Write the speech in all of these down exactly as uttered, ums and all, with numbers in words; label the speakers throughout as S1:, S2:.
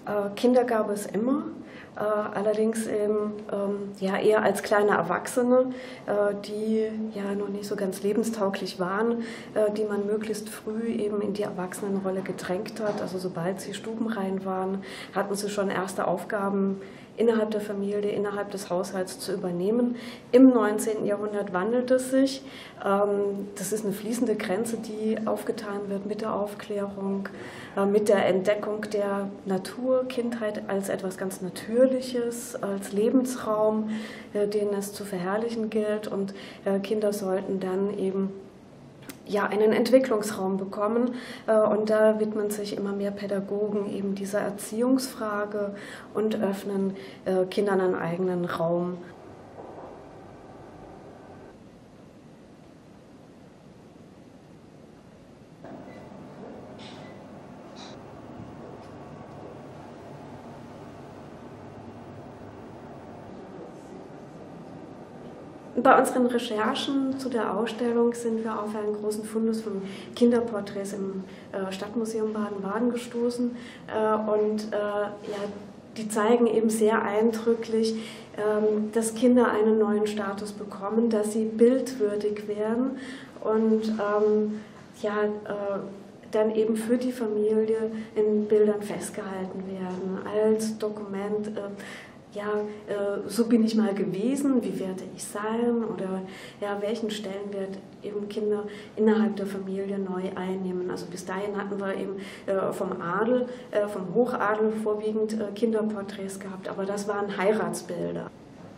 S1: Äh, Kinder gab es immer, äh, allerdings eben, ähm, ja, eher als kleine Erwachsene, äh, die ja noch nicht so ganz lebenstauglich waren, äh, die man möglichst früh eben in die Erwachsenenrolle gedrängt hat. Also sobald sie stubenrein waren, hatten sie schon erste Aufgaben innerhalb der Familie, innerhalb des Haushalts zu übernehmen. Im neunzehnten Jahrhundert wandelt es sich. Das ist eine fließende Grenze, die aufgetan wird mit der Aufklärung, mit der Entdeckung der Natur, Kindheit als etwas ganz Natürliches, als Lebensraum, den es zu verherrlichen gilt. Und Kinder sollten dann eben ja, einen Entwicklungsraum bekommen, und da widmen sich immer mehr Pädagogen eben dieser Erziehungsfrage und öffnen Kindern einen eigenen Raum. Bei unseren Recherchen zu der Ausstellung sind wir auf einen großen Fundus von Kinderporträts im Stadtmuseum Baden-Baden gestoßen, und ja, die zeigen eben sehr eindrücklich, dass Kinder einen neuen Status bekommen, dass sie bildwürdig werden und ja, dann eben für die Familie in Bildern festgehalten werden, als Dokument. Ja, äh, so bin ich mal gewesen, wie werde ich sein, oder ja, welchen Stellenwert eben Kinder innerhalb der Familie neu einnehmen. Also bis dahin hatten wir eben äh, vom Adel, äh, vom Hochadel vorwiegend äh, Kinderporträts gehabt, aber das waren Heiratsbilder.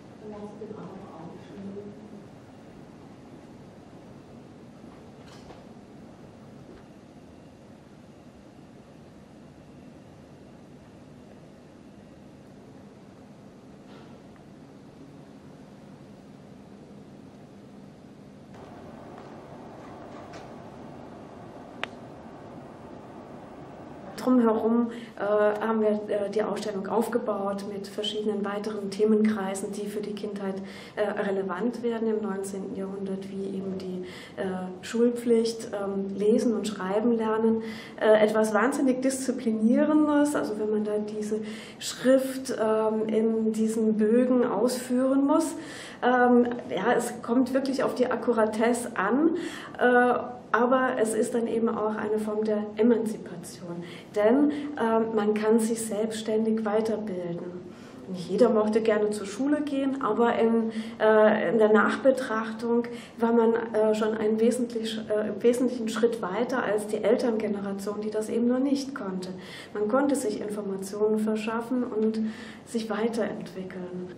S1: Drumherum äh, haben wir äh, die Ausstellung aufgebaut mit verschiedenen weiteren Themenkreisen, die für die Kindheit äh, relevant werden im neunzehnten Jahrhundert, wie eben die äh, Schulpflicht, ähm, Lesen und Schreiben lernen. Äh, etwas wahnsinnig Disziplinierendes, also wenn man da diese Schrift ähm, in diesen Bögen ausführen muss. Ähm, ja, es kommt wirklich auf die Akkuratesse an. Äh, Aber es ist dann eben auch eine Form der Emanzipation, denn äh, man kann sich selbstständig weiterbilden. Nicht jeder mochte gerne zur Schule gehen, aber in, äh, in der Nachbetrachtung war man äh, schon einen wesentlich, äh, wesentlichen Schritt weiter als die Elterngeneration, die das eben noch nicht konnte. Man konnte sich Informationen verschaffen und sich weiterentwickeln.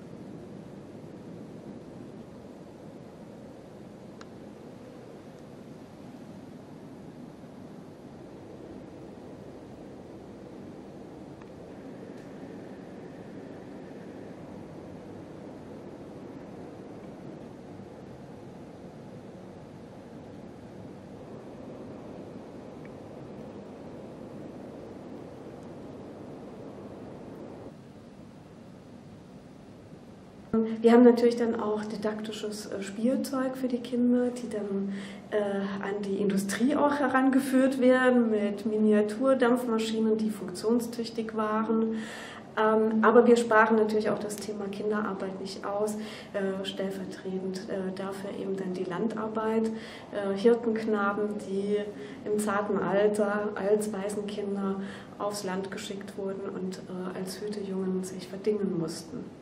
S1: Wir haben natürlich dann auch didaktisches Spielzeug für die Kinder, die dann äh, an die Industrie auch herangeführt werden mit Miniaturdampfmaschinen, die funktionstüchtig waren. Ähm, aber wir sparen natürlich auch das Thema Kinderarbeit nicht aus, äh, stellvertretend äh, dafür eben dann die Landarbeit, äh, Hirtenknaben, die im zarten Alter als Waisenkinder aufs Land geschickt wurden und äh, als Hütejungen sich verdingen mussten.